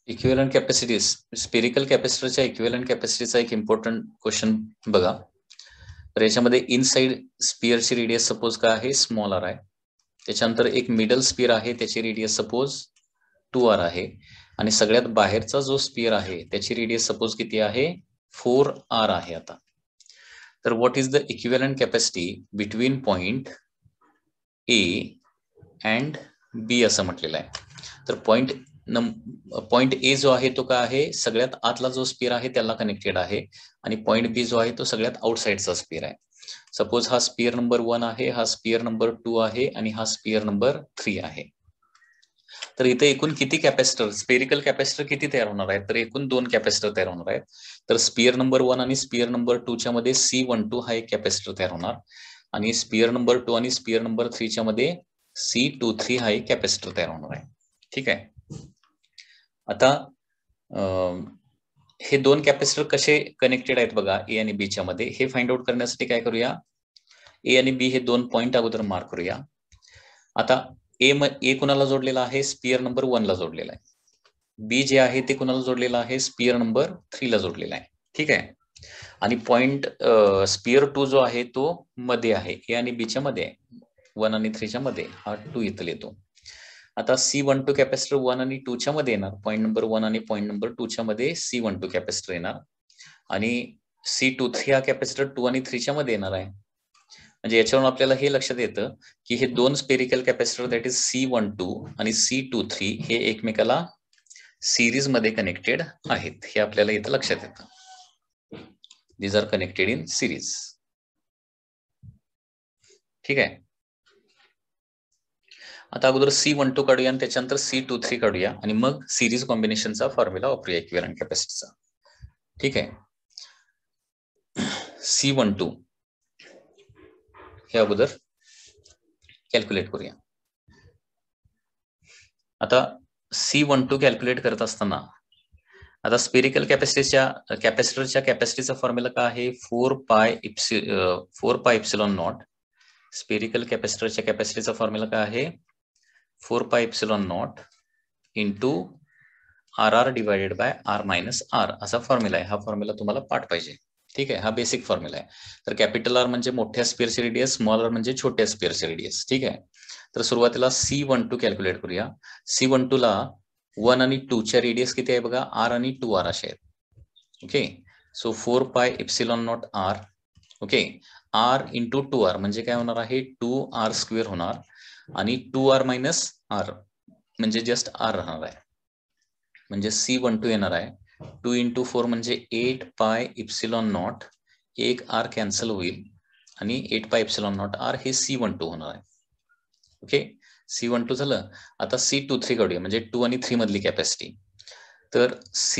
Equivalent capacities, spherical कॅपॅसिटरच्या equivalent कॅपॅसिटीचा एक इम्पॉर्टंट क्वेश्चन बघा. तर याच्यामध्ये इनसाइड स्पिअरची रेडियस सपोज काय आहे, स्मॉल आर आहे. त्याच्यानंतर एक मिडल स्पिअर आहे, त्याची रेडियस सपोज 2r आहे. आणि सगळ्यात बाहेरचा जो स्पिअर आहे त्याची रेडियस सपोज किती आहे, 4r आहे. आता तर what is the equivalent capacity between point A and B असं म्हटलेलं आहे. तर पॉइंट ए जो आहे तो काय आहे, सगळ्यात आतला जो स्पिअर आहे त्याला कनेक्टेड आहे. आणि पॉइंट बी जो आहे तो सगळ्यात आउटसाइडचा स्पिअर आहे. सपोज हा स्पिअर नंबर 1 आहे, हा स्पिअर नंबर 2 आहे आणि हा स्पिअर नंबर 3 आहे. तर इथे एकूण किती कॅपॅसिटर, स्पेरिकल कॅपॅसिटर किती तयार होणार आहेत, तर एकूण 2 कॅपॅसिटर तयार होणार आहेत. तर स्पिअर नंबर 1 आणि स्पिअर नंबर 2 च्या मध्ये C12 हा एक कॅपॅसिटर तयार होणार. आणि स्पिअर नंबर 2 आणि स्पिअर नंबर 3 च्या मध्ये C23 हा एक कॅपॅसिटर तयार होणार आहे. ठीक आहे. आता हे 2 कॅपॅसिटर कसे कनेक्टेड आहेत बघा ए आणि बी च्या मध्ये, हे फाइंड आउट करण्यासाठी काय करूया, ए आणि बी हे 2 पॉइंट अगोदर मार्क करूया. आता ए कुणाला जोडलेला आहे, स्पिअर नंबर 1 ला जोडलेला आहे. बी जे आहे ते कुणाला जोडलेलं आहे, स्पिअर नंबर 3 ला जोडलेला आहे. ठीक आहे. आणि पॉइंट स्पिअर 2 जो आहे तो मध्ये आहे, ए आणि बी च्या मध्ये आहे, 1 आणि 3 च्या मध्ये, हा 2 इथं येतो. आता C12 कॅपॅसिटर 1 आणि 2 च्या मध्ये येणार, पॉइंट नंबर 1 आणि पॉइंट नंबर 2 च्या मध्ये C12 कॅपॅसिटर येणार. आणि C23 हा कॅपॅसिटर 2 आणि 3 च्या मध्ये येणार आहे. म्हणजे याच्यावरून आपल्याला हे लक्षात येतं की हे 2 spherical capacitor that is C12 आणि C23 हे एकमेकाला सिरीज मध्ये कनेक्टेड आहेत. हे आपल्याला इथं लक्षात येतं. These are connected in series. ठीक आहे. आता अगोदर C12 काढूया आणि त्याच्यानंतर C23 काढूया आणि मग सिरीज कॉम्बिनेशनचा फॉर्म्युला वापरूया इक्विव्हॅलंट कॅपॅसिटीचा. ठीक आहे. C12 हे अगोदर कॅल्क्युलेट करूया. आता C12 कॅल्क्युलेट करत असताना आता स्पेरिकल कॅपॅसिटरच्या कॅपॅसिटीचा फॉर्म्युला काय आहे, 4 पाय एप्सिलॉन नॉट. स्पेरिकल कॅपॅसिटरच्या कॅपॅसिटीचा फॉर्म्युला काय आहे, 4 pi epsilon naught into RR divided by R minus R असा फॉर्म्युला आहे. हा फॉर्म्युला तुम्हाला पाठ पाहिजे. ठीक आहे. हा बेसिक फॉर्म्युला आहे. तर कॅपिटल R म्हणजे मोठ्या स्पिअरची रेडियस, स्मॉल r म्हणजे छोट्या स्पिअरची रेडियस. ठीक आहे. तर सुरुवातीला C12 कॅल्क्युलेट करूया. C12 ला 1 आणि 2 च्या रेडियस किती आहे बघा, R आणि 2R असे आहेत. Okay. So 4 pi epsilon naught R. Okay. R into 2R म्हणजे काय होणार आहे, 2R स्क्वेअर होणार. आणि 2R मायनस R म्हणजे जस्ट R राहणार आहे. म्हणजे C12 येणार आहे 2 इंटू 4 म्हणजे 8 पाय एप्सिलॉन नॉट, एक R कॅन्सल होईल आणि 8 पाय एप्सिलॉन नॉट R हे C12 होणार आहे. ओके. C12 झालं. आता C23 काढूया, म्हणजे 2 आणि 3 मधली कॅपॅसिटी. तर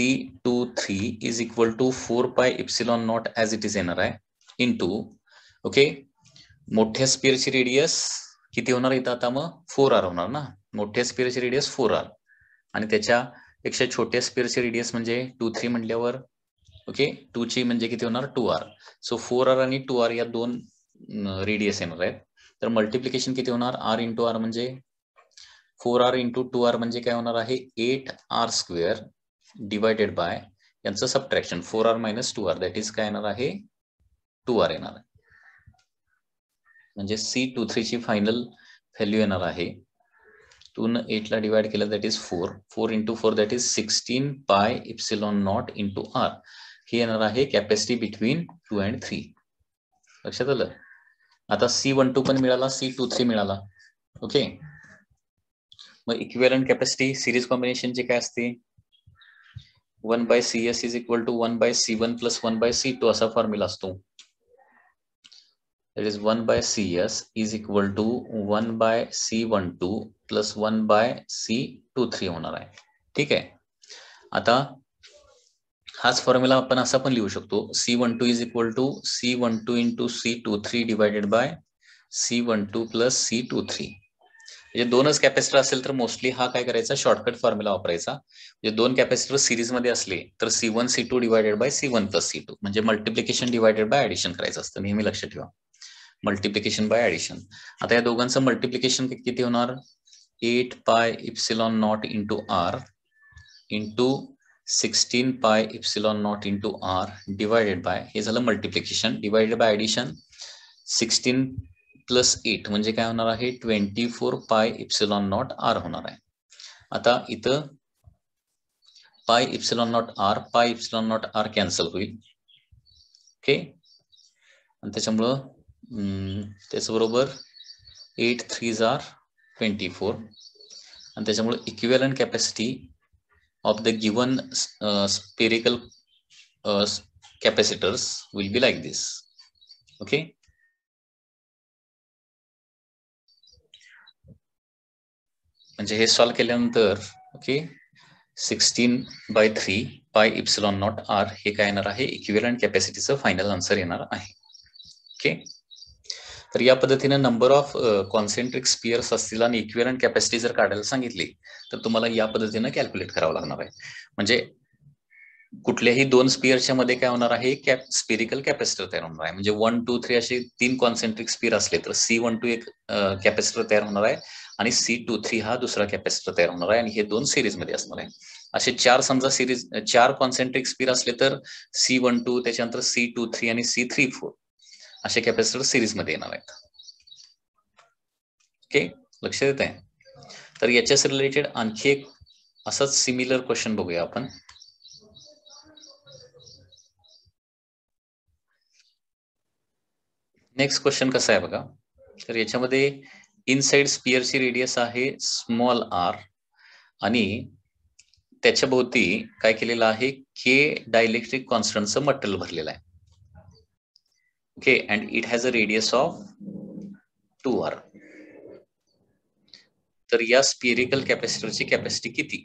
C23 is equal to 4 pi epsilon naught as it is येणार आहे इंटू, ओके, मोठ्या स्पिअरची रेडियस किती होणार इथं आता, मग 4R होणार ना. मोठ्या स्पिअरची रेडियस 4R आणि त्याच्यापेक्षा छोट्या स्पिअरची रेडियस म्हणजे 2-3 म्हटल्यावर, ओके, 2 ची म्हणजे किती होणार, 2R. सो 4R आणि 2R या 2 रेडियस येणार आहेत. तर मल्टिप्लिकेशन किती होणार, R इंटू R म्हणजे 4R इंटू 2R म्हणजे काय होणार आहे, 8R स्क्वेअर डिवायडेड बाय यांचं subtraction 4R minus 2R that is काय येणार आहे, 2R येणार आहे. म्हणजे C23 ची फायनल व्हॅल्यू येणार आहे 2 ने 8 ला डिवाइड केलं that is 4. 4 into 4 that is 16 pi epsilon naught into R. हे येणार आहे कॅपॅसिटी बिटवीन 2 अँड 3. लक्षात आलं. आता C12 पण मिळाला, C23 मिळाला. ओके. मग इक्विव्हॅलंट कॅपॅसिटी सिरीज कॉम्बिनेशनची काय असते, 1/CS is equal to 1/C1 plus 1/C2 असा फॉर्म्युला असतो. That is 1/CS is equal to 1/C12 plus 1/C23 होणार आहे. ठीक आहे. आता हाच फॉर्म्युला आपण असा पण लिहू शकतो, C12 is equal to C12 into C23 divided by C12 plus C23. म्हणजे 2च कॅपॅसिटर असेल तर मोस्टली हा काय करायचा, शॉर्टकट फॉर्म्युला वापरायचा. म्हणजे 2 कॅपॅसिटर सिरीज मध्ये असले तर C1 C2 divided by C1 plus C2 म्हणजे मल्टिप्लिकेशन डिवायडेड बाय ऍडिशन करायचं असतं. नेहमी लक्षात ठेवा, मल्टिप्लिकेशन बाय ऍडिशन. आता या दोघांचं मल्टिप्लिकेशन किती होणार, 8 pi epsilon naught into R into 16 pi epsilon naught into R divided by, हे झालं multiplication, divided by addition 16 plus 8 म्हणजे काय होणार आहे 24 पाय इप्सिलॉन नॉट आर होणार आहे. आता इथं pi epsilon naught R cancel होईल. ओके, आणि त्याच्यामुळं त्याचबरोबर 8 3s are 24 आणि त्याच्यामुळे equivalent capacity of the given spherical capacitors will be like this. Okay, म्हणजे हे सॉल्व्ह केल्यानंतर ओके 16/3 पाय इप्सिलॉन नॉट आर हे काय येणार आहे इक्विव्हॅलंट कॅपॅसिटीचं फायनल आन्सर येणार आहे. ओके, तर या पद्धतीने नंबर ऑफ कॉन्सेंट्रिक स्पियर्स असतील आणि इक्विव्हॅलंट कॅपॅसिटी जर काढायला सांगितली तर तुम्हाला या पद्धतीने कॅल्क्युलेट करावं लागणार आहे. म्हणजे कुठल्याही दोन स्पियरच्या मध्ये काय होणार आहे स्पिरिकल कॅपॅसिटर तयार होणार आहे. म्हणजे 1 2 3 असे 3 कॉन्सेंट्रिक स्पियर असले तर C12 एक कॅपॅसिटर तयार होणार आहे आणि C23 हा दुसरा कॅपॅसिटर तयार होणार आहे आणि हे दोन सिरीज मध्ये असणार आहे. असे चार समजा सिरीज 4 कॉन्सेंट्रिक स्पियर असले तर C12 त्याच्यानंतर C23 आणि C34 असे कॅपॅसिटर सिरीज मध्ये येणार आहेत. ओके, लक्ष देत आहे. तर याच्याच रिलेटेड आणखी एक असंच सिमिलर क्वेश्चन बघूया आपण. नेक्स्ट क्वेश्चन कसा आहे बघा. तर याच्यामध्ये इनसाइड स्पियरची रेडियस आहे स्मॉल आर आणि त्याच्या भोवती काय केलेलं आहे के डायलेक्ट्रिक कॉन्स्टंटचं मटेरियल भरलेलं आहे. Okay, and it has a radius of 2r. तर या स्पिरिकल कॅपॅसिटरची कॅपॅसिटी किती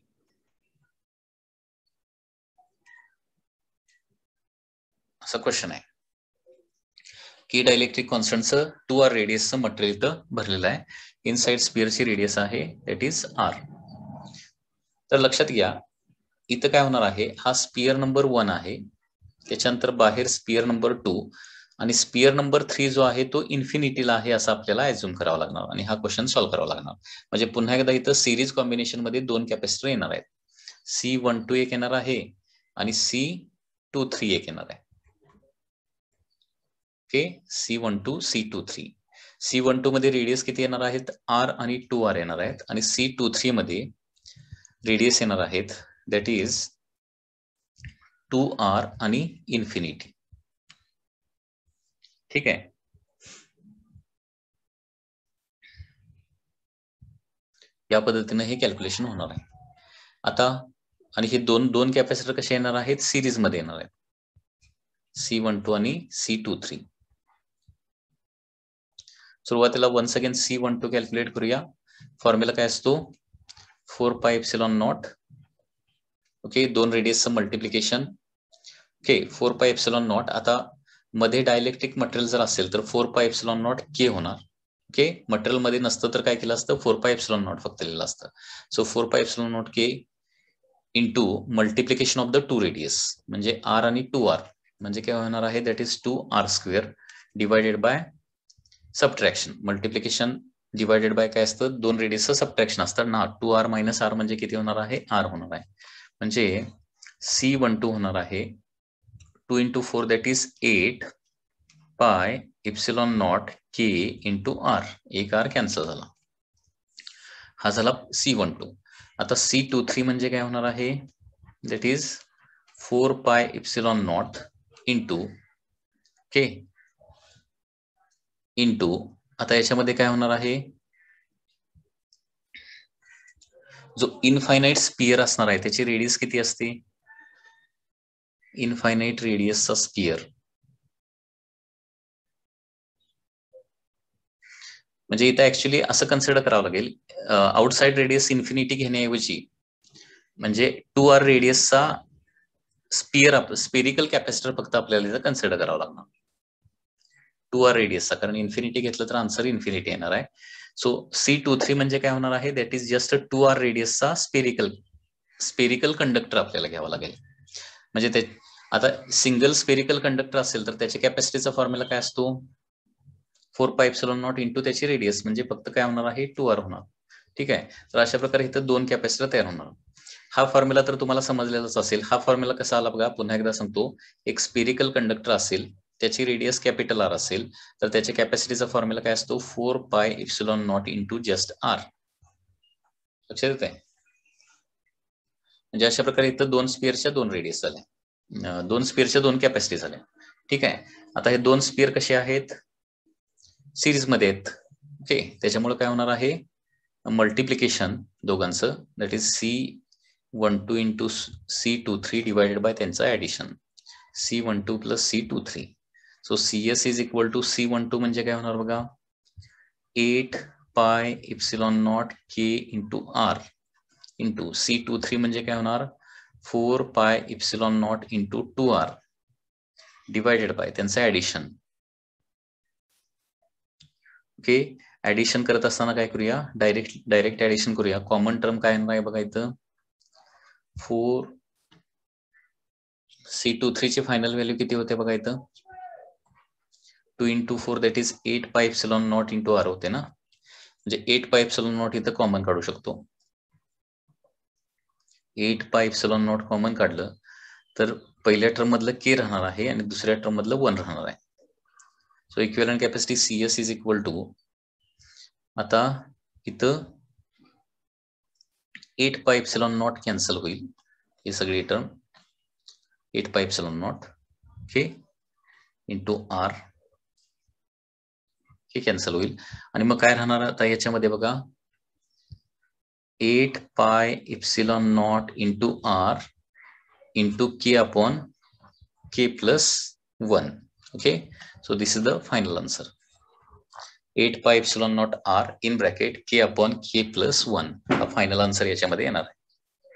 असा क्वेश्चन आहे. की डायलेक्ट्रिक कॉन्स्टंटचं 2r रेडियसचं मटेरियल इथं भरलेलं आहे. इनसाइड स्पियरची रेडियस आहे दॅट इज r. तर लक्षात घ्या इथं काय होणार आहे हा स्पियर नंबर 1 आहे, त्याच्यानंतर बाहेर स्पियर नंबर 2 आणि स्पियर नंबर 3 जो आहे तो इन्फिनिटीला आहे असं आपल्याला ऍझ्युम करावं लागणार आणि हा क्वेश्चन सॉल्व्ह करावा लागणार. म्हणजे पुन्हा एकदा इथं सिरीज कॉम्बिनेशन मध्ये दोन कॅपॅसिटर येणार आहेत. C12 एक येणार आहे आणि C23 एक येणार आहे. Okay, C12 C23. C12 मध्ये रेडियस किती येणार आहेत R आणि 2R येणार आहेत आणि C23 मध्ये रेडियस येणार आहेत दॅट इज 2R आणि इन्फिनिटी. ठीक आहे, या पद्धतीने हे कॅल्क्युलेशन होणार आहे. आता आणि हे दोन कॅपॅसिटर कसे येणार आहेत सिरीज मध्ये येणार आहेत C12 आणि C23. सुरुवातीला वन्स अगेन C12 कॅल्क्युलेट करूया. फॉर्म्युला काय असतो 4 पाय एप्सिलॉन नॉट. ओके, दोन रेडियसचं multiplication. Okay, 4 pi epsilon not. आता मध्ये डायलेक्ट्रिक मटेरियल जर असेल तर 4 पाय एप्सिलॉन नॉट के होणार. ओके, मटेरियल मध्ये नसतं तर काय केलं असतं 4 पाय एप्सिलॉन नॉट फक्त लिहिलं असतं. So 4 pi epsilon naught K into multiplication of the two radius म्हणजे R आणि 2R म्हणजे काय होणार आहे that is 2r² divided by subtraction. Multiplication divided by काय असतं दोन रेडियसचं सबट्रॅक्शन असतं ना. 2r मायनस r म्हणजे किती होणार आहे r होणार आहे. म्हणजे C12 होणार आहे 2 into 4 that is 8 pi epsilon naught k into r. एक r कॅन्सल झाला. हा झाला C12. आता C23 म्हणजे काय होणार आहे that is 4 pi epsilon naught into k into आता याच्यामध्ये काय होणार आहे जो इनफायनाइट स्पियर असणार आहे त्याची रेडियस किती असते इनफायनाइट रेडियसचा स्पियर म्हणजे इथं ऍक्च्युली असं कन्सिडर करावं लागेल आउटसाइड रेडियस इन्फिनिटी घेण्याऐवजी म्हणजे 2r रेडियसचा स्पेरिकल कॅपॅसिटर फक्त आपल्याला इथं कन्सिडर करावं लागणार 2r रेडियसचा, कारण इन्फिनिटी घेतलं तर आन्सर इन्फिनिटी येणार आहे. सो C23 म्हणजे काय होणार आहे दॅट इज जस्ट 2r रेडियसचा स्पेरिकल कंडक्टर आपल्याला घ्यावा लागेल. म्हणजे ते आता सिंगल स्पेरिकल कंडक्टर असेल तर त्याच्या कॅपॅसिटीचा फॉर्म्युला काय असतो 4 पाय एप्सिलॉन नॉट इंटू त्याची रेडियस म्हणजे फक्त काय होणार आहे 2r होणार. ठीक आहे, तर अशा प्रकारे इथं दोन कॅपॅसिटर तयार होणार. हा फॉर्म्युला तर तुम्हाला समजलेलाच असेल. हा फॉर्म्युला कसा आला बघा, पुन्हा एकदा सांगतो. एक स्पिरिकल कंडक्टर असेल, त्याची रेडियस कॅपिटल आर असेल, तर त्याच्या कॅपॅसिटीचा फॉर्म्युला काय असतो, 4 pi epsilon naught into just R. लक्षात येत आहे? म्हणजे अशा प्रकारे इथं दोन स्पिअरच्या दोन रेडियस झाल्या, दोन स्पिअरच्या दोन कॅपॅसिटी झाल्या. ठीक आहे. आता हे दोन स्पिअर कसे आहेत, सिरीज मध्ये आहेत. ओके, त्याच्यामुळे काय होणार आहे, मल्टिप्लिकेशन दोघांचं, that is C12 into C23 divided by त्यांचं addition, C12 plus C23. So CS is equal to C12 म्हणजे काय होणार बघा, 8 pi epsilon naught K into R into C23 म्हणजे काय होणार, 4 pi epsilon naught into 2R divided by त्यांचं addition. Okay, addition करत असताना काय करूया, डायरेक्ट ऍडिशन करूया. कॉमन टर्म काय आहे बघा इथं, 4 C23 ची फायनल व्हॅल्यू किती होते बघा इथं, 2 into 4 that is 8 pi epsilon naught into R होते ना. म्हणजे 8 पाय इप्सिलॉन नॉट इथं कॉमन काढू शकतो. 8 पाय इप्सिलॉन नॉट कॉमन काढलं तर पहिल्या टर्म मधलं K राहणार आहे आणि दुसऱ्या टर्म मधलं 1 राहणार आहे. So equivalent capacity CS is equal to, आता इथं 8 पाय इप्सिलॉन नॉट कॅन्सल होईल, ही सगळी term 8 pi epsilon naught K into R हे कॅन्सल होईल. आणि मग काय राहणार आता याच्यामध्ये बघा, 8 pi epsilon naught into R into K upon K plus 1. Okay, so this is the final answer. 8 pi epsilon naught R in bracket K upon K plus 1 हा फायनल आन्सर याच्यामध्ये येणार आहे.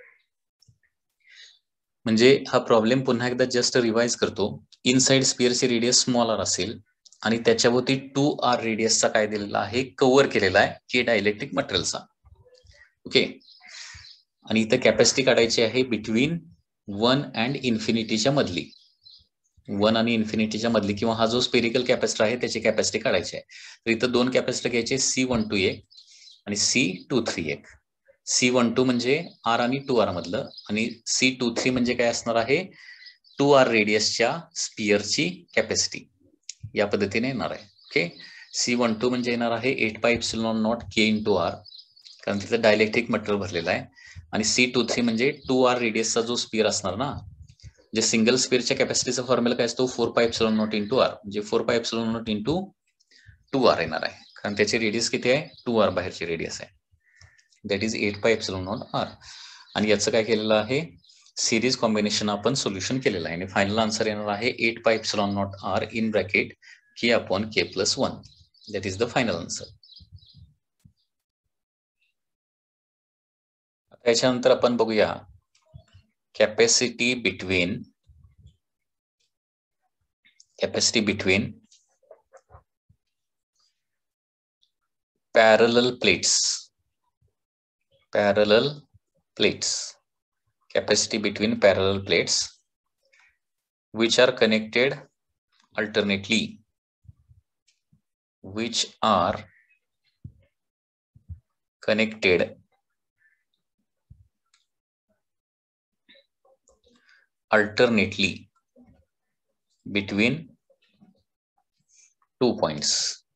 म्हणजे हा प्रॉब्लेम पुन्हा एकदा जस्ट रिवाइज करतो. Inside स्पिअरची रेडियस स्मॉल r असेल आणि त्याच्यावरती 2R रेडियसचा काय दिलेला आहे, कव्हर केलेला आहे K डायलेक्ट्रिक मटेरियलचा. ओके, आणि इथं कॅपॅसिटी काढायची आहे बिटवीन 1 अँड इन्फिनिटीच्या मधली, 1 आणि इन्फिनिटीच्या मधली, किंवा हा जो स्पेरिकल कॅपॅसिटर आहे त्याची कॅपॅसिटी काढायची आहे. तर इथं दोन कॅपॅसिटर घ्यायचे, C12 एक आणि C23 एक. C12 म्हणजे R आणि 2R मधलं, आणि C23 म्हणजे काय असणार आहे, 2R रेडियसच्या स्पिअरची कॅपॅसिटी. या पद्धतीने येणार आहे. ओके, C12 म्हणजे येणार आहे 8 pi epsilon naught K into R, कारण तिथं डायलेक्ट्रिक मटेरियल भरलेलं आहे. आणि C23 म्हणजे 2R रेडियसचा जो स्पिअर असणार ना, म्हणजे सिंगल स्पिअरच्या कॅपॅसिटीचा फॉर्म्युला काय असतो, 4 pi epsilon naught into R, म्हणजे 4 pi epsilon naught into 2R येणार आहे, कारण त्याची रेडियस किती आहे, 2R बाहेरची रेडियस आहे, that is 8 pi epsilon naught R. आणि याचं काय केलेलं आहे, सिरीज कॉम्बिनेशन आपण सोल्युशन केलेलं आहे, आणि फायनल आन्सर येणार आहे 8 pi epsilon naught R in bracket K upon K plus 1. That is the final answer. त्याच्यानंतर आपण बघूया capacity between parallel plates, capacity between parallel plates which are connected alternately, between 2 points.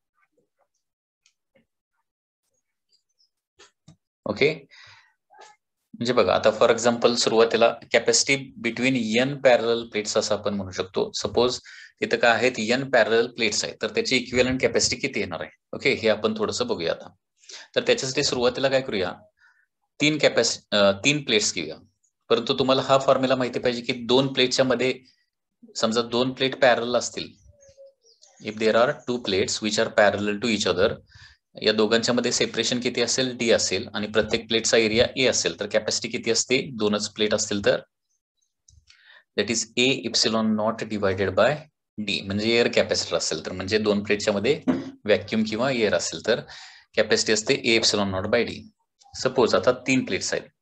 Okay, म्हणजे बघा आता for example सुरुवातीला capacity between n parallel plates असं आपण म्हणू शकतो. सपोज तिथं काय आहेत, n पॅरलल प्लेट्स आहेत, तर त्याची इक्विव्हॅलंट कॅपॅसिटी किती येणार आहे. ओके, हे आपण थोडंसं बघूया आता. तर त्याच्यासाठी सुरुवातीला काय करूया, 3 प्लेट्स घेऊया. परंतु तुम्हाला हा फॉर्म्युला माहिती पाहिजे की 2 प्लेटच्या मध्ये समजा 2 प्लेट पॅरलल असतील, if there are 2 plates which are parallel to each other, या दोघांच्या मध्ये सेपरेशन किती असेल, D असेल, आणि प्रत्येक प्लेटचा एरिया A असेल, तर कॅपॅसिटी किती असते, 2च प्लेट असतील तर that is A epsilon naught divided by D, म्हणजे एअर कॅपॅसिटर असेल तर, म्हणजे 2 प्लेटच्या मध्ये व्हॅक्युम किंवा एअर असेल तर कॅपॅसिटी असते A epsilon naught by D. Suppose आता 3 प्लेट्स आहेत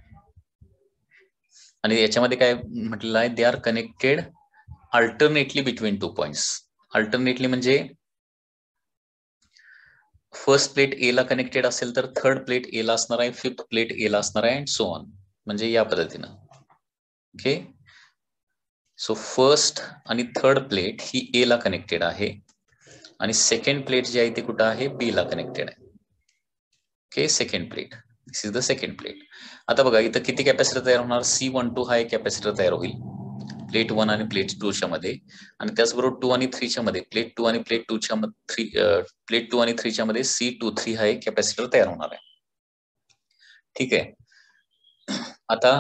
आणि याच्यामध्ये काय म्हटलेलं आहे, they are connected alternately between 2 points. Alternately म्हणजे फर्स्ट प्लेट ए ला कनेक्टेड असेल तर थर्ड प्लेट ए ला असणार आहे, फिफ्थ प्लेट ए ला असणार आहे, अँड सो ऑन. म्हणजे या पद्धतीनं. ओके, सो फर्स्ट आणि थर्ड प्लेट ही ए ला कनेक्टेड आहे आणि सेकंड प्लेट जी आहे ती कुठं आहे, बी ला कनेक्टेड आहे. Okay, second plate, this is the second plate. आता बघा इथं किती कॅपॅसिटर तयार होणार, C12 हा एक कॅपॅसिटर तयार होईल प्लेट 1 आणि प्लेट 2 च्या मध्ये, आणि त्याचबरोबर 2 आणि 3 च्या मध्ये, प्लेट 2 आणि प्लेट 2 च्या मध्ये, प्लेट 2 आणि 3 च्या मध्ये C23 हा एक कॅपॅसिटर तयार होणार आहे. ठीक आहे. आता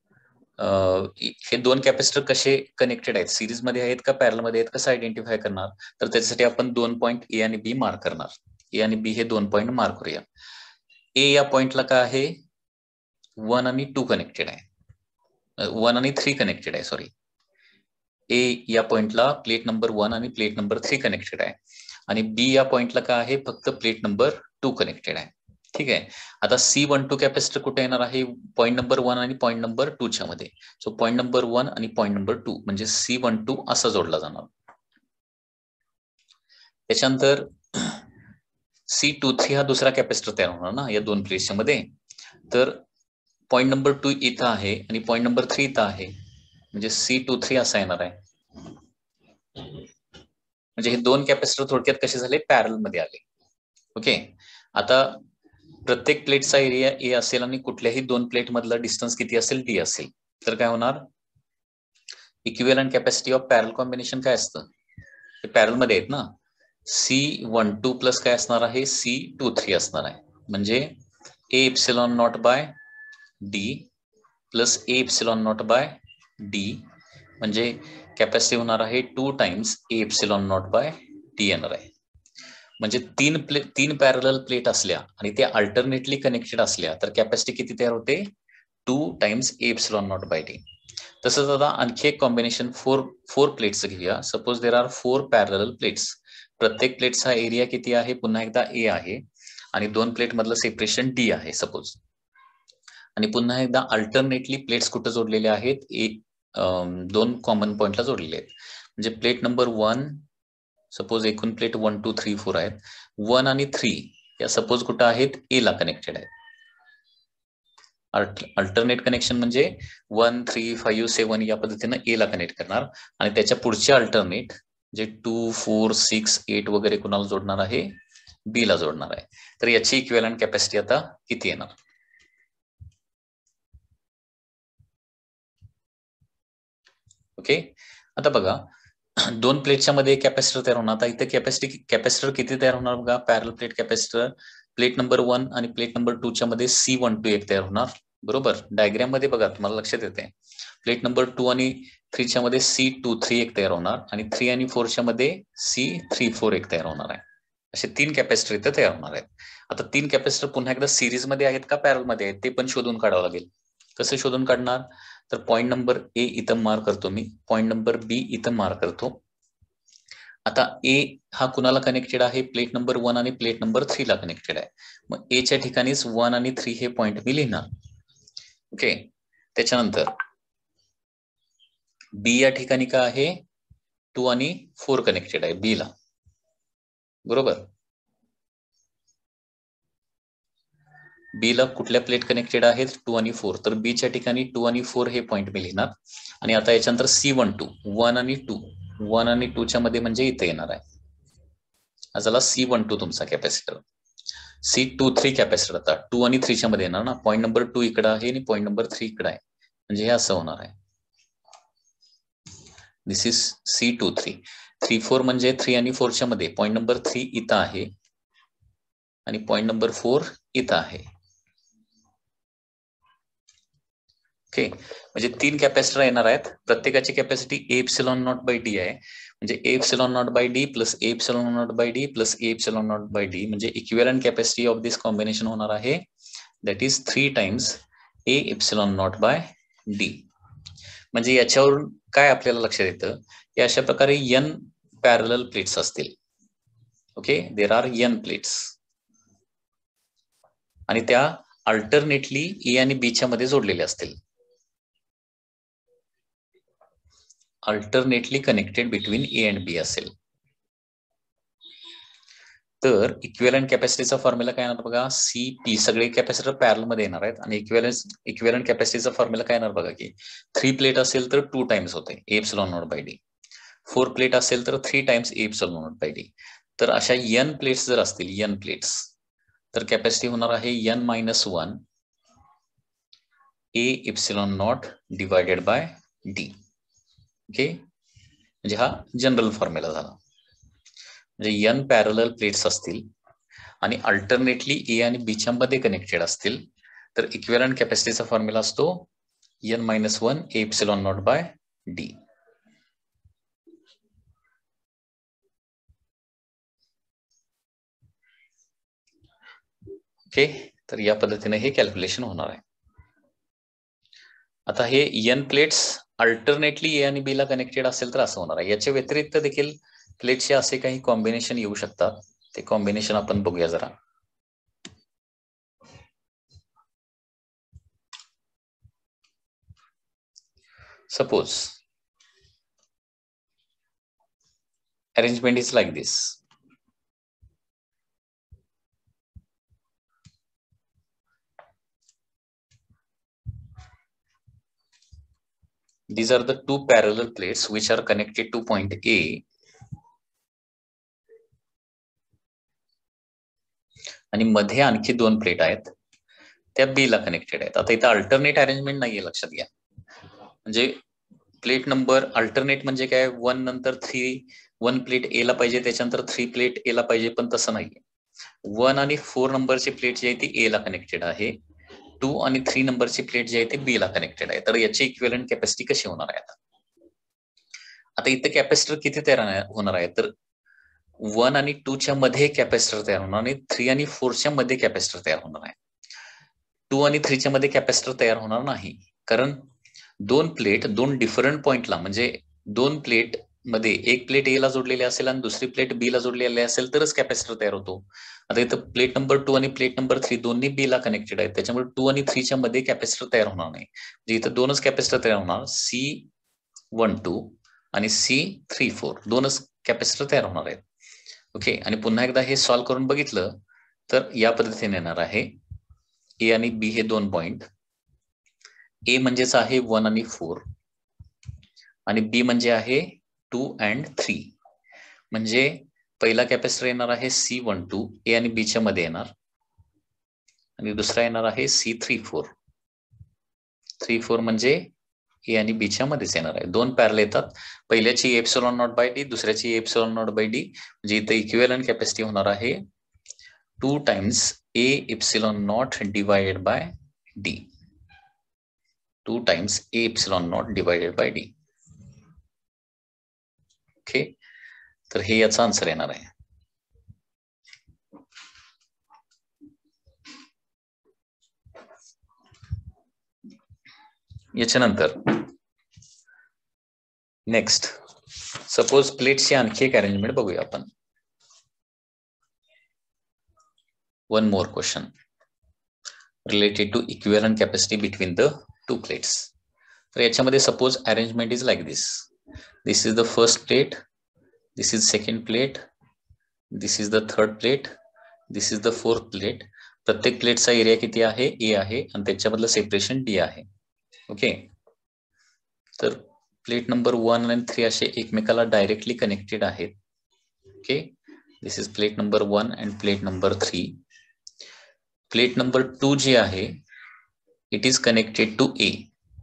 हे दोन कॅपॅसिटर कसे कनेक्टेड आहेत, सिरीज मध्ये आहेत का पॅरल मध्ये आहेत, कसं आयडेंटिफाय करणार, तर त्याच्यासाठी आपण 2 पॉइंट ए आणि बी मार्क करणार. ए आणि बी हे 2 पॉइंट मार्क करूया. ए या पॉइंटला काय आहे, 1 आणि 2 कनेक्टेड आहे, 1 आणि 3 कनेक्टेड आहे, सॉरी. ए या पॉइंटला प्लेट नंबर 1 आणि प्लेट नंबर 3 कनेक्टेड आहे, आणि बी या पॉइंटला काय आहे, फक्त प्लेट नंबर 2 कनेक्टेड आहे. ठीक आहे. आता C12 कॅपॅसिटर कुठे येणार आहे, पॉइंट नंबर 1 आणि पॉइंट नंबर 2 च्या मध्ये. सो पॉइंट नंबर 1 आणि पॉइंट नंबर 2 म्हणजे C12 असा जोडला जाणार. त्याच्यानंतर C23 हा दुसरा कॅपॅसिटर तयार होणार ना या दोन प्लेट्सच्या मध्ये. तर पॉइंट नंबर 2 इथं आहे आणि पॉइंट नंबर 3 इथं आहे, म्हणजे C23 असा येणार आहे. म्हणजे हे दोन कॅपॅसिटर थोडक्यात कसे झाले, पॅरल मध्ये आले. ओके, आता प्रत्येक प्लेटचा एरिया ए असेल आणि कुठल्याही दोन प्लेट मधला डिस्टन्स किती असेल, डी असेल, तर काय होणार, equivalent capacity of parallel combination काय असतं, ते पॅरल मध्ये आहेत ना, C12 प्लस काय असणार आहे, C23 असणार आहे. म्हणजे A epsilon naught by D plus A epsilon naught by D, म्हणजे कॅपॅसिटी होणार आहे 2 times A epsilon naught by D येणार आहे. म्हणजे तीन पॅरलल प्लेट असल्या आणि त्या अल्टरनेटली कनेक्टेड असल्या तर कॅपॅसिटी किती तयार होते, 2 times A epsilon naught by D. तसंच आता आणखी एक कॉम्बिनेशन फोर प्लेट्स घेऊया. Suppose there are 4 parallel plates. प्रत्येक प्लेटचा एरिया किती आहे, पुन्हा एकदा ए आहे आणि दोन प्लेट मधलं सेपरेशन डी आहे सपोज, आणि पुन्हा एकदा अल्टरनेटली प्लेट्स कुठे जोडलेले आहेत, दोन कॉमन पॉइंटला जोडलेले आहेत. म्हणजे प्लेट नंबर 1, सपोज एकूण प्लेट 1 2 3 4 आहेत, 1 आणि 3 या सपोज कुठं आहेत, ए ला कनेक्टेड आहेत. अल्टरनेट कनेक्शन म्हणजे 1 3 5 7 या पद्धतीनं ए ला कनेक्ट करणार, आणि त्याच्या पुढचे अल्टरनेट जे 2 4 6 8 वगैरे कुणाला जोडणार आहे, बी ला जोडणार आहे. तर याची इक्विव्हॅलंट कॅपॅसिटी आता किती येणार. ओके, आता बघा दोन प्लेटच्या मध्ये कॅपॅसिटर तयार होणार. आता इथे कॅपॅसिटर किती तयार होणार बघा, पॅरल प्लेट कॅपॅसिटर प्लेट नंबर 1 आणि प्लेट नंबर 2 च्या मध्ये C12 एक तयार होणार. बरोबर, डायग्राम मध्ये बघा तुम्हाला लक्षात येते. प्लेट नंबर 2 आणि 3 च्या मध्ये C23 एक तयार होणार, आणि 3 आणि 4 च्या मध्ये C34 एक तयार होणार आहे. असे 3 कॅपॅसिटर इथे तयार होणार आहेत. आता 3 कॅपॅसिटर पुन्हा एकदा सिरीज मध्ये आहेत का पॅरल मध्ये आहेत, ते पण शोधून काढावं लागेल. कसं शोधून काढणार, तर पॉइंट नंबर ए इथं मार्क करतो मी, पॉइंट नंबर बी इथं मार्क करतो. आता ए हा कुणाला कनेक्टेड आहे, प्लेट नंबर 1 आणि प्लेट नंबर 3 ला कनेक्टेड आहे. मग ए च्या ठिकाणीच 1 आणि 3 हे पॉइंट मी लिहिणार. ओके, त्याच्यानंतर बी या ठिकाणी काय आहे, 2 आणि 4 कनेक्टेड आहे बी ला. बरोबर, बी ला कुठल्या प्लेट कनेक्टेड आहेत, 2 आणि 4, तर बी च्या ठिकाणी 2 आणि 4 हे पॉइंट मी लिहिणार. आणि आता याच्यानंतर C12 1 आणि 2, 1 आणि 2 च्या मध्ये म्हणजे इथे येणार आहे. हा झाला C12 तुमचा कॅपॅसिटर. C23 कॅपॅसिटर आता 2 आणि 3 च्या मध्ये येणार ना, पॉइंट नंबर 2 इकडे आहे आणि पॉइंट नंबर 3 इकडे आहे, म्हणजे हे असं होणार आहे. दिस इज C23. 3 4 म्हणजे 3 आणि 4 च्या मध्ये पॉइंट नंबर 3 इथं आहे आणि पॉइंट नंबर 4 इथं आहे. ओके, म्हणजे 3 कॅपॅसिटर येणार आहेत. प्रत्येकाची capacity A epsilon naught by D आहे. म्हणजे A epsilon naught by D plus A epsilon naught by D plus A epsilon naught by D, म्हणजे equivalent capacity of this combination होणार आहे, that is 3 times A epsilon naught by D. म्हणजे याच्यावरून काय आपल्याला लक्षात येतं की अशा प्रकारे n पॅरलल प्लेट्स असतील. Okay, there are n plates, आणि त्या अल्टरनेटली ए आणि बी च्या मध्ये जोडलेल्या असतील, alternately connected between A and B असेल. तर इक्विव्हॅलंट कॅपॅसिटीचा फॉर्म्युला काय येणार बघा, CP, सगळे कॅपॅसिटर पॅरल मध्ये येणार आहेत. आणि इक्विव्हॅलंट कॅपॅसिटीचा फॉर्म्युला काय येणार बघा की 3 प्लेट असेल तर 2 टाइम्स होते A∈0/d, 4 प्लेट असेल तर 3 टाइम्स A∈0/d. तर अशा n प्लेट्स जर असतील, n प्लेट्स, तर कॅपॅसिटी होणार आहे n-1 A∈0/d. ओके, म्हणजे हा जनरल फॉर्म्युला झाला. म्हणजे n पॅरलल प्लेट्स असतील आणि अल्टरनेटली A आणि B च्या मध्ये कनेक्टेड असतील तर इक्विव्हॅलंट कॅपॅसिटीचा फॉर्म्युला असतो n-1 A∈0/d. ओके, तर या पद्धतीने हे कॅल्क्युलेशन होणार आहे. आता हे n प्लेट्स अल्टरनेटली A आणि B ला कनेक्टेड असेल तर असं होणार आहे. याच्या व्यतिरिक्त देखील प्लेट्सचे असे काही कॉम्बिनेशन येऊ शकतात. ते कॉम्बिनेशन आपण बघूया जरा. Suppose arrangement is like this. These are the two parallel plates which are connected to point A आणि मध्ये आणखी 2 प्लेट आहेत त्या B ला कनेक्टेड आहेत. आता इथं अल्टरनेट अरेंजमेंट नाहीये, लक्षात घ्या. म्हणजे प्लेट नंबर अल्टरनेट म्हणजे काय, 1 नंतर 3, 1 प्लेट A ला पाहिजे, त्याच्यानंतर 3 प्लेट A ला पाहिजे, पण तसं नाहीये. 1 आणि 4 नंबरची प्लेट जी आहे ती A ला कनेक्टेड आहे, 2 आणि 3 नंबरची प्लेट जी आहे ती B ला कनेक्टेड आहे. तर याची इक्विव्हॅलंट कॅपॅसिटी कशी होणार आहे? आता इथे कॅपॅसिटर किती तयार होणार आहे, तर 1 आणि 2 च्या मध्ये कॅपॅसिटर तयार होणार आणि 3 आणि 4 च्या मध्ये कॅपॅसिटर तयार होणार आहे. 2 आणि 3 च्या मध्ये कॅपॅसिटर तयार होणार नाही, कारण 2 प्लेट 2 डिफरंट पॉइंटला, म्हणजे 2 प्लेट मध्ये एक प्लेट A ला जोडलेली असेल आणि दुसरी प्लेट B ला जोडलेली असेल तरच कॅपॅसिटर तयार होतो. आता इथं प्लेट नंबर 2 आणि प्लेट नंबर 3 दोन्ही B ला कनेक्टेड आहेत, त्याच्यामुळे 2 आणि 3 च्या मध्ये कॅपॅसिटर तयार होणार नाही. म्हणजे इथं दोनच कॅपॅसिटर तयार होणार, C12 आणि C34, दोनच कॅपॅसिटर तयार होणार आहेत. ओके, आणि पुन्हा एकदा हे सॉल्व्ह करून बघितलं तर या पद्धतीने येणार आहे. A आणि B हे 2 पॉइंट, A म्हणजेच आहे 1 आणि 4 आणि B म्हणजे आहे 2 and 3. म्हणजे पहिला कॅपॅसिटर येणार आहे C12, A आणि B च्या मध्ये येणार, आणि दुसरा येणार आहे C34. 34 म्हणजे A आणि B च्या मध्येच येणार आहे. 2 पॅरल येतात, पहिल्याची A∈0/d, दुसऱ्याची A∈0/d. म्हणजे इथे इक्विव्हॅलंट कॅपॅसिटी होणार आहे 2 times A∈0/d. 2 times A∈0/d. Okay, तर हे याचा आन्सर येणार आहे. याच्यानंतर नेक्स्ट, सपोज प्लेट्सची आणखी एक अरेंजमेंट बघूया आपण. One more question related to equivalent capacity between the 2 plates. तर याच्यामध्ये suppose arrangement is like this. This is the first plate, this is second plate, this is the third plate, this is the fourth plate. प्रत्येक प्लेटचा area किती आहे, A आहे, आणि त्याच्यामधलं separation D आहे. ओके, तर प्लेट नंबर 1 आणि 3 असे एकमेकाला डायरेक्टली कनेक्टेड आहेत. Okay, this is plate number 1 and plate number 3. Plate number 2 जी आहे it is connected to A,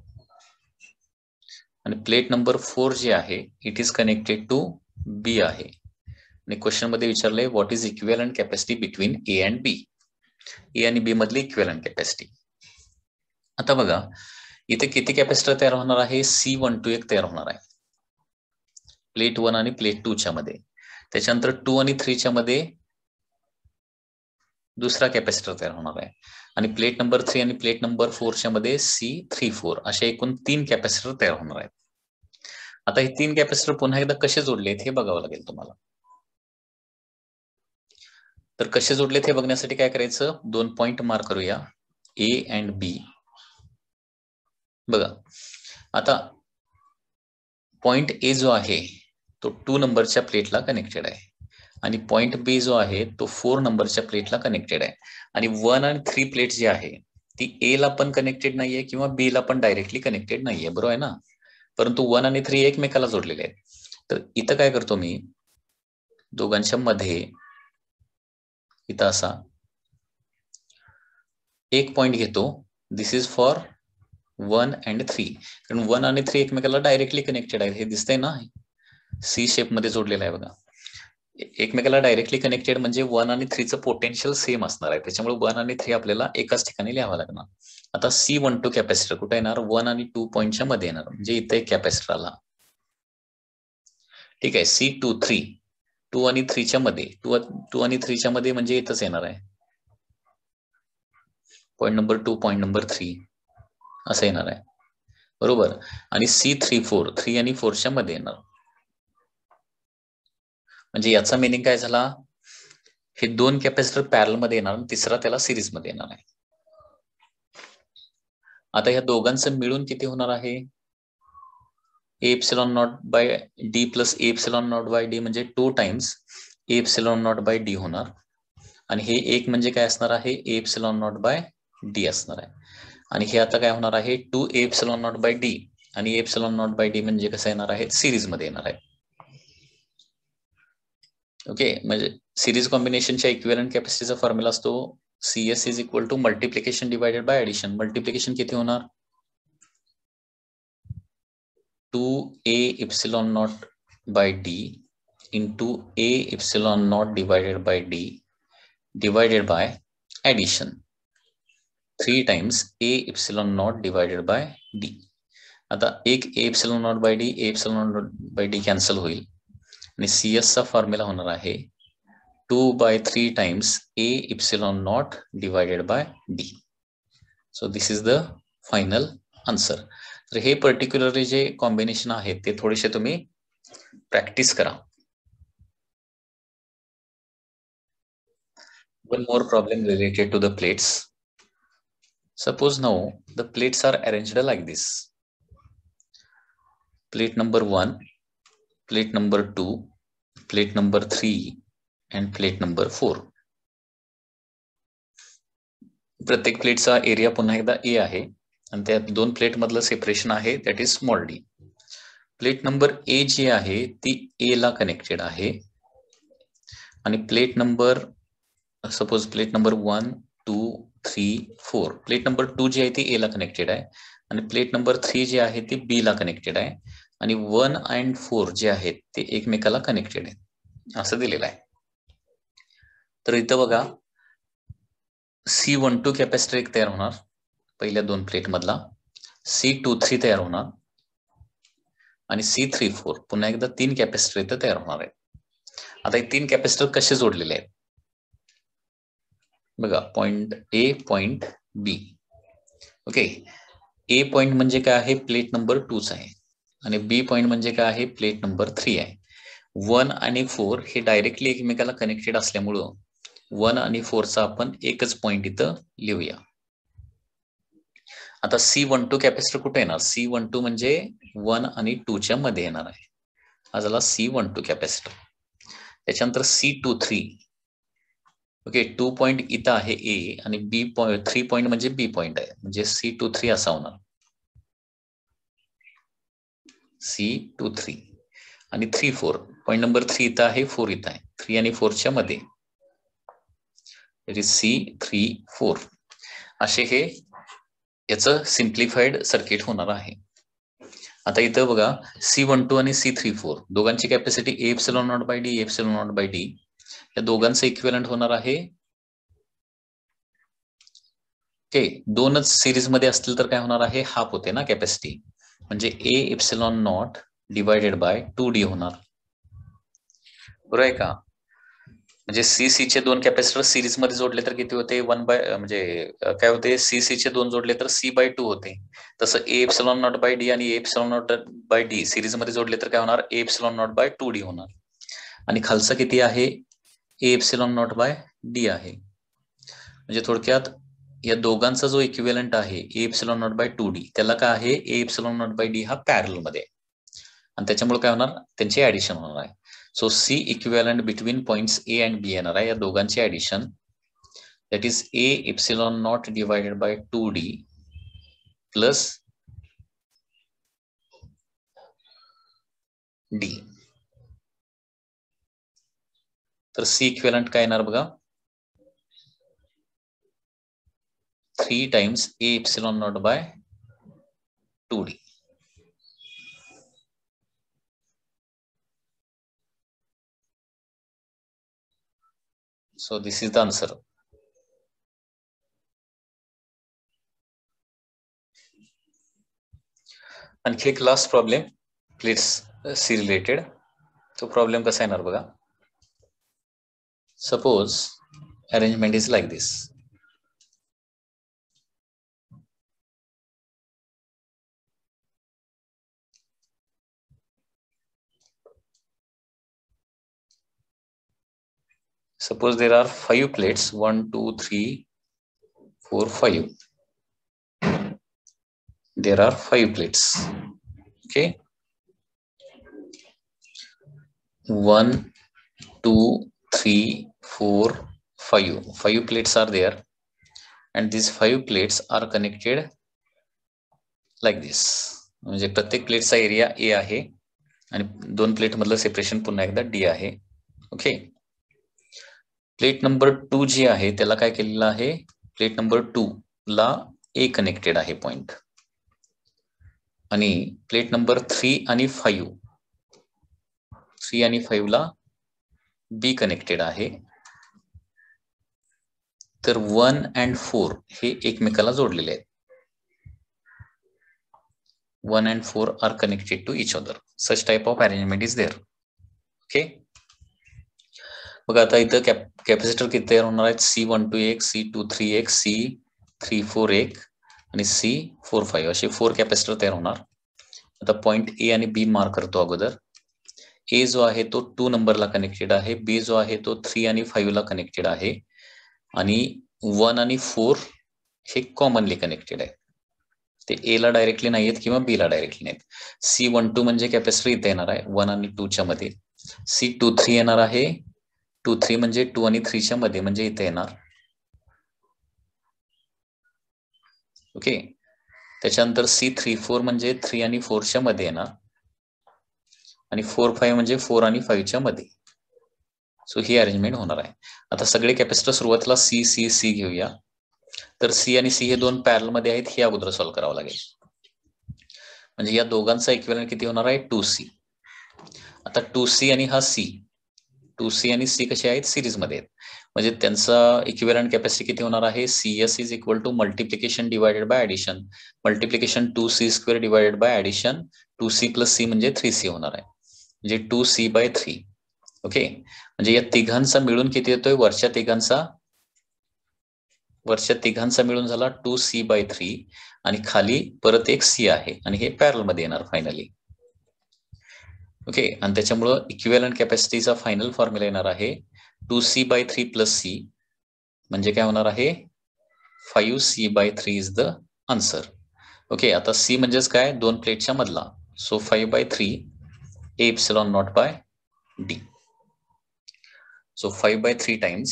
आणि प्लेट नंबर 4 जी आहे it is connected to B आहे. आणि क्वेश्चन मध्ये विचारलंय what is equivalent capacity between A and B. A आणि B मधली इक्विव्हॅलंट कॅपॅसिटी. आता बघा इथे किती कॅपॅसिटर तयार होणार आहे, C12 एक तयार होणार आहे प्लेट 1 आणि प्लेट 2 च्या मध्ये. त्याच्यानंतर 2 आणि 3 च्या मध्ये दुसरा कॅपॅसिटर तयार होणार आहे, आणि प्लेट नंबर 3 आणि प्लेट नंबर 4 च्या मध्ये C34, असे एकूण 3 कॅपॅसिटर तयार होणार आहेत. आता हे 3 कॅपॅसिटर पुन्हा एकदा कसे जोडलेत हे बघावं लागेल तुम्हाला. तर कसे जोडलेत हे बघण्यासाठी काय करायचं, 2 पॉइंट मार्क करूया, A अँड B. बघा आता पॉइंट A जो आहे तो 2 नंबरच्या प्लेटला कनेक्टेड आहे, आणि पॉइंट बी जो आहे तो 4 नंबरच्या प्लेटला कनेक्टेड आहे. आणि 1 आणि 3 प्लेट जी आहे ती ए ला पण कनेक्टेड नाहीये किंवा बी ला पण डायरेक्टली कनेक्टेड नाहीये, बरोबर आहे ना. परंतु 1 आणि 3 एकमेकाला जोडलेले आहेत. तर इथं काय करतो मी, दोघांच्या मध्ये इथं असा एक पॉइंट घेतो. दिस इज फॉर 1 अँड 3, कारण 1 आणि 3 एकमेकाला डायरेक्टली कनेक्टेड आहेत. हे दिसतंय ना, सी शेप मध्ये जोडलेला आहे बघा. एकमेकाला डायरेक्टली कनेक्टेड म्हणजे 1 आणि 3चं पोटेन्शियल सेम असणार आहे. त्याच्यामुळे 1 आणि 3 आपल्याला एकाच ठिकाणी लिहावं लागणार. आता C12 कॅपॅसिटर कुठे येणार, 1 आणि 2 पॉईंटच्या मध्ये येणार, म्हणजे इथे एक कॅपॅसिटर आला. ठीक आहे. C23 2 आणि 3च्या मध्ये, 2 आणि 3च्या मध्ये म्हणजे इथंच येणार आहे. पॉईंट नंबर 2 पॉईंट नंबर 3 असं येणार आहे, बरोबर. आणि C34 3 आणि 4च्या मध्ये येणार. म्हणजे याचा मिनिंग काय झाला, हे दोन कॅपॅसिटर पॅरल मध्ये येणार आणि तिसरा त्याला सिरीज मध्ये येणार आहे. आता या दोघांचं मिळून किती होणार आहे, A epsilon naught by D plus A epsilon naught by D म्हणजे 2 times A epsilon naught by D होणार. आणि हे एक म्हणजे काय असणार आहे, A epsilon naught by D असणार आहे. आणि हे आता काय होणार आहे, 2 A epsilon naught by D, आणि A epsilon naught by D म्हणजे कसं येणार आहे, सिरीज मध्ये येणार आहे. ओके, म्हणजे सिरीज कॉम्बिनेशनच्या इक्विव्हॅलंट कॅपॅसिटीचा फॉर्म्युला असतो CS is equal to multiplication divided by addition. Multiplication किती होणार, 2A epsilon naught by D into A epsilon naught divided by D divided by addition 3 times A epsilon naught divided by D. आता एक A epsilon naught by D, A epsilon naught by D cancel होईल आणि CS चा formula होणार आहे 2/3 times A epsilon naught divided by D. So this is the final answer. तर हे particularly जे कॉम्बिनेशन आहेत ते थोडेसे तुम्ही प्रॅक्टिस करा. One more problem related to the plates. Suppose now the plates are arranged like this. Plate number 1, plate number 2, plate number 3 and plate number 4. प्रत्येक प्लेटचा एरिया पुन्हा एकदा ए आहे आणि त्या दोन प्लेट मधलं सेपरेशन आहे that is small D. Plate number A जी आहे ती ए ला कनेक्टेड आहे आणि plate number suppose plate number 1, 2, 3, 4, plate number 2 जी आहे ती ए ला कनेक्टेड आहे आणि प्लेट नंबर 3 जी आहे ती बी ला कनेक्टेड आहे आणि 1 अँड 4 जे आहेत ते एकमेकाला कनेक्टेड आहेत असं दिलेलं आहे. तर इथं बघा C12 कॅपॅसिटर एक तयार होणार पहिल्या दोन प्लेट मधला, C23 तयार होणार आणि C34 पुन्हा एकदा 3 कॅपॅसिटर इथं तयार होणार आहेत. आता हे 3 कॅपॅसिटर कसे जोडलेले आहेत बघा, point A point B. Okay, A point म्हणजे काय आहे, प्लेट नंबर 2 आहे आणि बी पॉइंट म्हणजे काय आहे, प्लेट नंबर 3 आहे. 1 आणि 4 हे डायरेक्टली एकमेकाला कनेक्टेड असल्यामुळं 1 आणि 4चा आपण एकच पॉइंट इथं लिहूया. आता C12 कॅपॅसिटर कुठे येणार, C12 म्हणजे 1 आणि 2च्या मध्ये येणार आहे, हा झाला C12 कॅपॅसिटर. त्याच्यानंतर C23, ओके, 2 पॉइंट इथं आहे ए आणि बी पॉइंट 3 पॉइंट म्हणजे बी पॉइंट आहे, म्हणजे C23 असा होणार, C23. आणि 3, 4 पॉइंट नंबर 3 इथं आहे, 4 इथं आहे, 3 आणि 4च्या मध्ये C34. असे हे याचं सिम्प्लिफाईड सर्किट होणार आहे. आता इथं बघा C12 आणि C34 दोघांची capacity A epsilon naught by D, epsilon naught by D, या दोघांचं इक्विव्हॅलंट होणार आहे. ओके, दोनच सिरीज मध्ये असतील तर काय होणार आहे, हाफ होते ना कॅपॅसिटी, म्हणजे A epsilon naught divided by 2D होणार, बरोबर आहे का. म्हणजे सीचे 2 कॅपॅसिटर सिरीज मध्ये जोडले तर किती होते, 1 बाय म्हणजे काय होते, सीचे 2 जोडले तर C/2 होते. तसं A epsilon naught by D आणि A epsilon naught by D series मध्ये जोडले तर काय होणार, ए एप्सिलॉन नॉट बाय 2D होणार. आणि खालचं किती आहे, A epsilon naught by D आहे. म्हणजे थोडक्यात या दोघांचा जो इक्विव्हॅलंट आहे A epsilon naught by 2D त्याला काय आहे, A epsilon naught by D हा पॅरल मध्ये आणि त्याच्यामुळे काय होणार, त्यांचे ऍडिशन होणार आहे. So C equivalent between points A and B येणार आहे, या दोघांची addition. That is A epsilon naught divided by 2d plus D. तर सी इक्विव्हॅलंट काय येणार बघा, 3 times A epsilon naught by 2d. So this is the answer. आणखी एक last problem plates C related. तो प्रॉब्लेम कसा येणार बघा. Suppose arrangement is like this. Suppose there are 5 plates, 1, 2, 3, 4, 5. There are 5 plates. Okay. 1, 2, 3, 4, 5. 5 plates are there, and these 5 plates are connected like this. म्हणजे प्रत्येक प्लेटचा area A आहे आणि 2 plate मधलं सेपरेशन पुन्हा एकदा डी आहे. ओके. प्लेट नंबर 2 जी आहे त्याला काय केलेलं आहे, प्लेट नंबर 2 ला ए कनेक्टेड आहे पॉइंट, आणि प्लेट नंबर 3 आणि 5 ला बी कनेक्टेड आहे. तर 1 and 4 हे एकमेकाला जोडलेले आहेत. 1 and 4 are connected to each other. Such type of arrangement is there. Okay. बघा आता इथं कॅपॅसिटर किती तयार होणार आहेत, C12 एक, C23 एक, C34 एक आणि C45 असे 4 कॅपॅसिटर तयार होणार. आता पॉइंट ए आणि बी मार्क करतो अगोदर. ए जो आहे तो 2 नंबरला कनेक्टेड आहे, बी जो आहे तो 3 आणि 5 ला कनेक्टेड आहे, आणि 1 आणि 4 हे कॉमनली कनेक्टेड आहे. ते ए ला डायरेक्टली नाहीयेत किंवा बी ला डायरेक्टली नाहीत. C12 म्हणजे कॅपॅसिटर इथे येणार आहे 1 आणि 2 च्या मध्ये. C23 येणार आहे, 23 म्हणजे 2 आणि 3 च्या मध्ये म्हणजे इथे येणार. ओके. त्याच्यानंतर C34 म्हणजे 3 आणि 4 च्या मध्ये येणार, आणि 45 म्हणजे 4 आणि 5 च्या मध्ये. सो ही अरेंजमेंट होणार आहे. आता सगळे कॅपॅसिटर सुरुवातीला सी घेऊया. तर सी आणि सी हे 2 पॅरल मध्ये आहेत, हे अगोदर सॉल्व्ह करावं लागेल. म्हणजे या दोघांचा इक्विव्हॅलंट किती होणार आहे, 2C. आता 2C आणि हा C, 2C आणि C कसे आहेत, सिरीज मध्ये आहेत, म्हणजे त्यांचा इक्विव्हॅलंट कॅपॅसिटी किती होणार आहे, CS is equal to multiplication divided by addition. Multiplication 2C² divided by addition 2C plus C म्हणजे 3C होणार आहे, म्हणजे 2C/3. ओके. म्हणजे या तिघांचा मिळून किती येतोय, वरच्या तिघांचा मिळून झाला 2C/3, आणि खाली परत एक C आहे, आणि हे पॅरल मध्ये येणार फायनली. ओके. आणि त्याच्यामुळं इक्विव्हॅलंट कॅपॅसिटीचा फायनल फॉर्म्युला येणार आहे 2C/3 प्लस C, म्हणजे काय होणार आहे, 5C/3 is the answer. Okay. आता C म्हणजेच काय, 2 प्लेटच्या मधला. So 5/3 A epsilon naught by D. So 5/3 times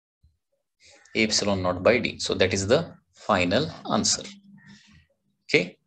A epsilon naught by D. So that is the final answer. Okay.